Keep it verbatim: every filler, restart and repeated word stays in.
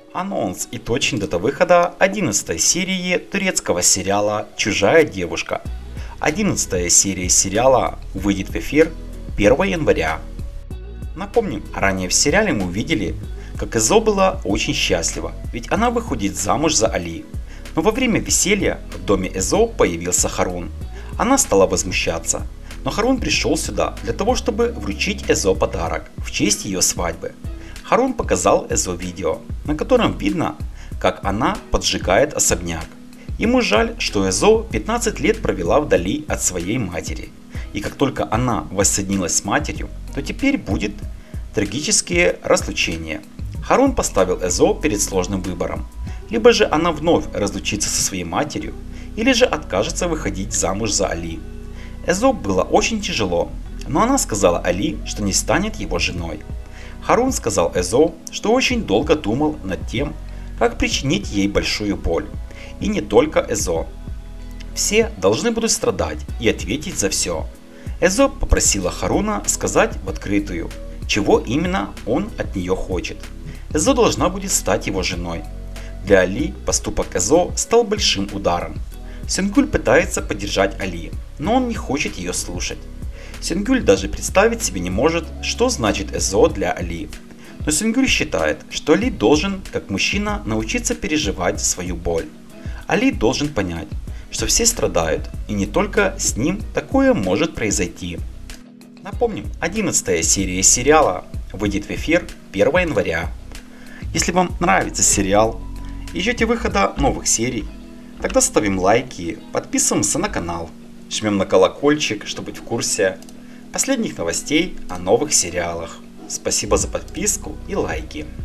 Анонс и точная дата выхода одиннадцатой серии турецкого сериала «Чужая девушка». одиннадцатая серия сериала выйдет в эфир первого января. Напомним, ранее в сериале мы увидели, как Эзо была очень счастлива, ведь она выходит замуж за Али. Но во время веселья в доме Эзо появился Харун. Она стала возмущаться, но Харун пришел сюда для того, чтобы вручить Эзо подарок в честь ее свадьбы. Харун показал Эзо видео, на котором видно, как она поджигает особняк. Ему жаль, что Эзо пятнадцать лет провела вдали от своей матери. И как только она воссоединилась с матерью, то теперь будет трагические разлучения. Харун поставил Эзо перед сложным выбором. Либо же она вновь разлучится со своей матерью, или же откажется выходить замуж за Али. Эзо было очень тяжело, но она сказала Али, что не станет его женой. Харун сказал Эзо, что очень долго думал над тем, как причинить ей большую боль. И не только Эзо. Все должны будут страдать и ответить за все. Эзо попросила Харуна сказать в открытую, чего именно он от нее хочет. Эзо должна будет стать его женой. Для Али поступок Эзо стал большим ударом. Сюнгюль пытается поддержать Али, но он не хочет ее слушать. Сюнгюль даже представить себе не может, что значит Эзо для Али. Но Сюнгюль считает, что Али должен, как мужчина, научиться переживать свою боль. Али должен понять, что все страдают, и не только с ним такое может произойти. Напомним, одиннадцатая серия сериала выйдет в эфир первого января. Если вам нравится сериал и ждете выхода новых серий, тогда ставим лайки, подписываемся на канал, жмем на колокольчик, чтобы быть в курсе последних новостей о новых сериалах. Спасибо за подписку и лайки.